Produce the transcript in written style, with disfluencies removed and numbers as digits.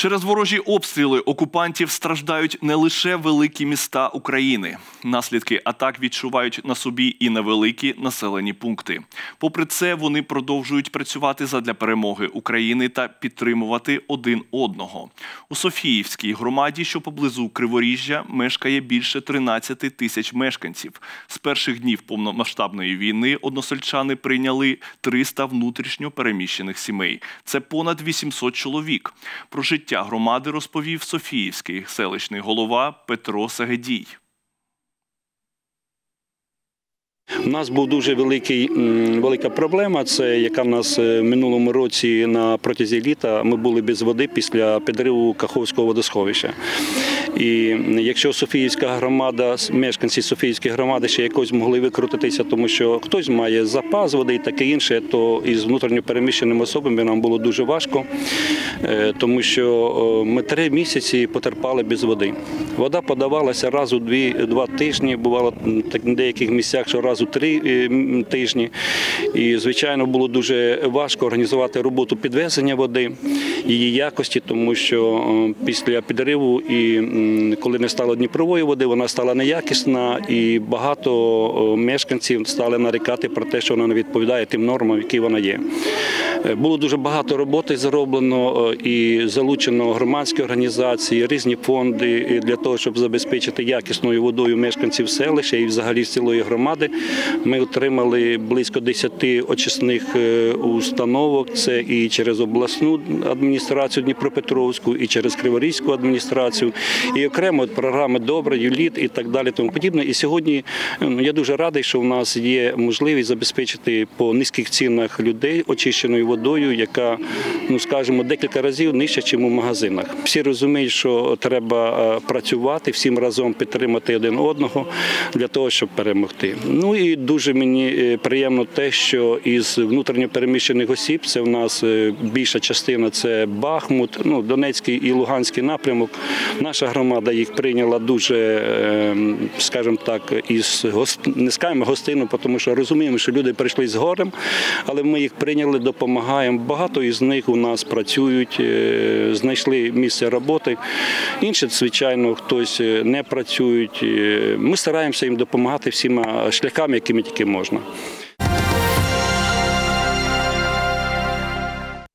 Через ворожі обстріли окупантів страждають не лише великі міста України. Наслідки атак відчувають на собі і невеликі населені пункти. Попри це, вони продовжують працювати задля перемоги України та підтримувати один одного. У Софіївській громаді, що поблизу Криворіжжя, мешкає більше 13 тисяч мешканців. З перших днів повномасштабної війни односельчани прийняли 300 внутрішньо переміщених сімей. Це понад 800 чоловік. Про життя громади розповів Софіївський селищний голова Петро Сагедій. У нас була дуже велика проблема, це яка в нас в минулому році на протязі літа ми були без води після підриву Каховського водосховища. І якщо Софіївська громада, мешканці Софіївської громади ще якось могли викрутитися, тому що хтось має запас води і таке інше, то із внутрішньо переміщеними особами нам було дуже важко, тому що ми 3 місяці потерпали без води. Вода подавалася раз у 2 тижні, бувало в деяких місцях, що раз у 3 тижні. І, звичайно, було дуже важко організувати роботу підвезення води, її якості, тому що після підриву і коли не стало Дніпрової води, вона стала неякісна і багато мешканців стали нарікати про те, що вона не відповідає тим нормам, які вона є. Було дуже багато роботи зроблено і залучено громадські організації, різні фонди для того, щоб забезпечити якісною водою мешканців селища і взагалі цілої громади. Ми отримали близько 10 очисних установок, це і через обласну адміністрацію Дніпропетровську, і через Криворізьку адміністрацію, і окремо програми «Добре», «Юліт» і так далі, тому подібне. І сьогодні я дуже радий, що в нас є можливість забезпечити по низьких цінах людей очищеною водою, яка, скажімо, декілька разів нижча, ніж у магазинах. Всі розуміють, що треба працювати, всім разом підтримати один одного для того, щоб перемогти. Ну і дуже мені приємно те, що із внутрішньо переміщених осіб, це в нас більша частина, це Бахмут, Донецький і Луганський напрямок. Наша громада їх прийняла дуже, скажімо так, не скажемо гостинно, тому що розуміємо, що люди прийшли з горем, але ми їх прийняли, допомагаємо. Багато із них у нас працюють, знайшли місце роботи. Інші, звичайно, хтось не працюють. Ми стараємося їм допомагати всіма шляхами, якими тільки можна.